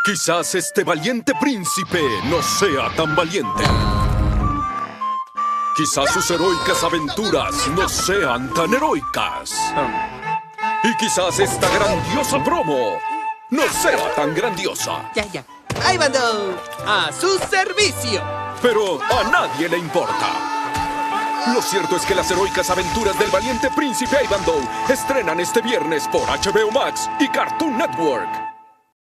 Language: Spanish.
Quizás este valiente príncipe no sea tan valiente. Quizás sus heroicas aventuras no sean tan heroicas. Y quizás esta grandiosa promo no sea tan grandiosa. Ya. Ivanhoe, a su servicio. Pero a nadie le importa. Lo cierto es que las heroicas aventuras del valiente príncipe Ivanhoe estrenan este viernes por HBO Max y Cartoon Network.